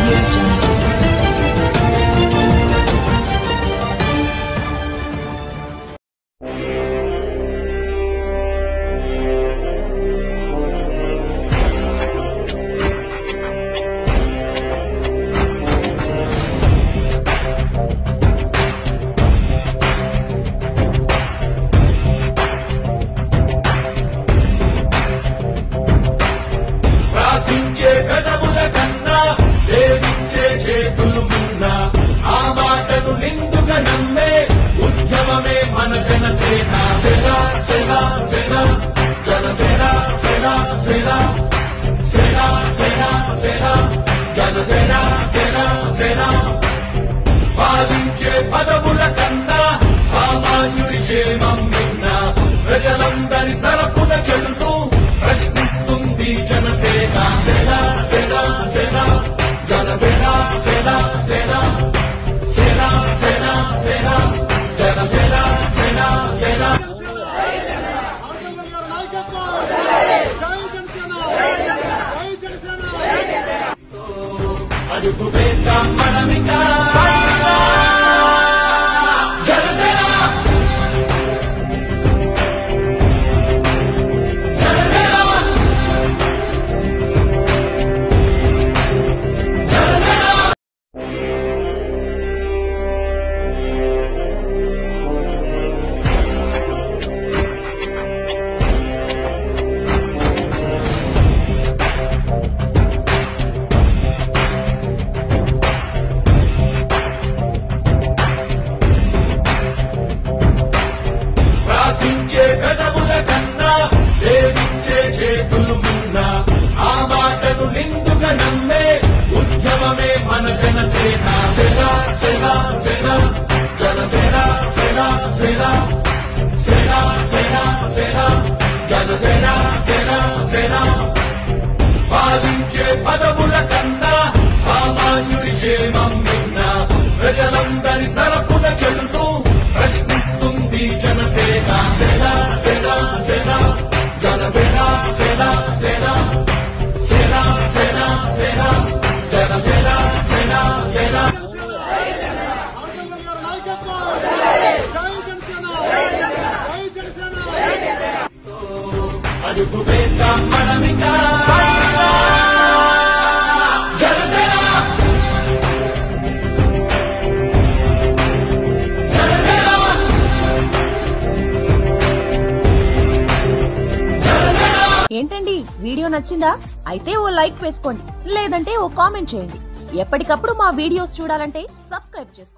పాలించే పదవుల కన్నా సామాన్యుడి క్షేమం నిన్న ప్రజలందరి తరపున చెడుతూ ప్రశ్నిస్తుంది జనసేన సేన సేన సేన జనసేన సేన సేన సేన సేన సేన జనసేన సేన సేన అడుగు వేద్దాం మనమిక జనసేన జనసేన ప్రార్థించే పెదవుల కన్నా సేవించే చేతులు మిన్న ఆ మాటను నిండుగా నమ్మే ఉద్యమమే మన జనసేన సేన సేన సేన జనసేన సేన సేన సేన సేన సేన జనసేన సేన సేన పాలించే పదవుల కన్నా సామాన్యుడి క్షేమం నిన్న ప్రజలందరి తరపున చెడుతూ ప్రశ్నిస్తుంది జనసేన సేన సేన సేన జనసేన సేన సేన సేన సేన సేన జనసేన సేన సేన అడుగు వేద్దాం మనమిక జనసేన ఏంటండి వీడియో నచ్చిందా? అయితే ఓ లైక్ వేసుకోండి, లేదంటే ఓ కామెంట్ చేయండి. ఎప్పటికప్పుడు మా వీడియోస్ చూడాలంటే సబ్స్క్రైబ్ చేసుకోండి.